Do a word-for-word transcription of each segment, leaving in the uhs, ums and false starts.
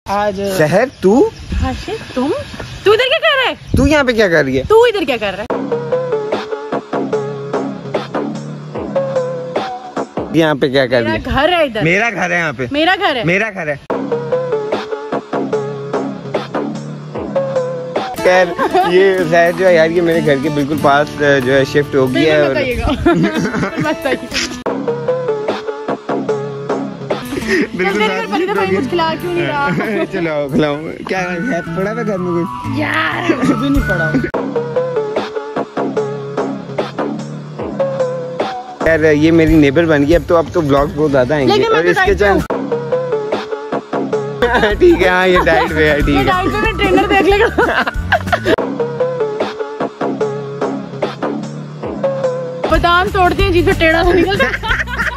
आज शहर तू तुम तू इधर क्या कर रहा है? तू यहाँ पे क्या कर रही है? तू इधर क्या कर रहा है? यहाँ पे क्या कर रही है? मेरा घर है इधर। मेरा घर है यहाँ पे। मेरा घर है। मेरा घर है। खैर ये शायद जो है यार ये मेरे घर के बिल्कुल पास जो है शिफ्ट हो गई है। और बिल्कुल कुछ खिला क्यों नहीं रहा? चलो खिलाऊं। क्या है पड़ा था घर में कुछ? यार कुछ भी नहीं पड़ा। यार ये मेरी नेबर बन गई अब तो। अब तो ब्लॉग बहुत ज्यादा आएंगे और इसके चैनल ठीक है। हाँ ये डाइट पे है। ठीक है डाइट पे मैं ट्रेनर देख लेगा। बादाम तोड़ते हैं जिससे टेढ़ा सा निकलता है।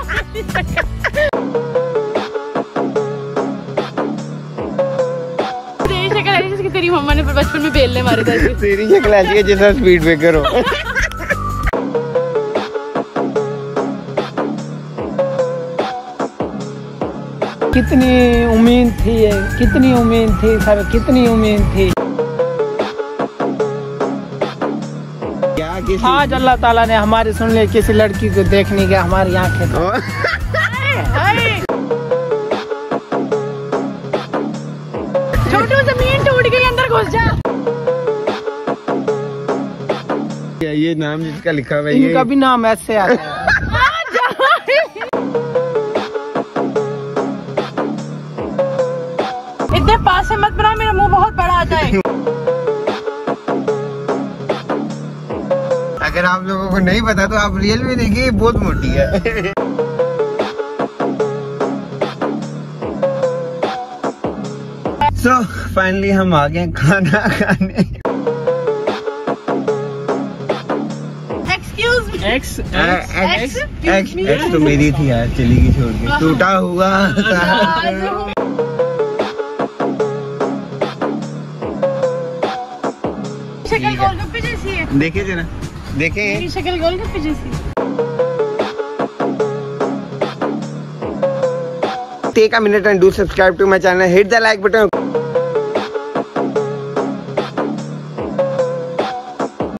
तेरी शक्ल ऐसी जिसकी तेरी मम्मा ने बचपन में बेलने मारे थे। तेरी शक्ल ऐसी है जैसा स्पीड ब्रेकर हो। कितनी उम्मीद थी, कितनी उम्मीद थी सर, कितनी उम्मीद थी। क्या किसी आज अल्लाह ताला ने हमारी सुन ले। किसी लड़की को देखने के हमारी आंखें छोटू जमीन टूट गई, अंदर घुस जा। ये नाम जिसका लिखा हुआ है इनका भी नाम ऐसे आता है। इतने पास से मत बनाओ, मेरा मुंह बहुत बड़ा आता है। अगर आप लोगों को नहीं पता तो आप रियल में देखिए बहुत मोटी है। सो so, फाइनली हम आ गए खाना खाने। Excuse me. एक्स एक्स एक्स एक्स तो मेरी थी यार, चली गई छोड़ के। टूटा हुआ शक्ल गोलगप्पे जैसी है। देखे जरा, देखे मेरी शक्ल गोलगप्पे जैसी। Take a minute and do subscribe to my channel. Hit the like button.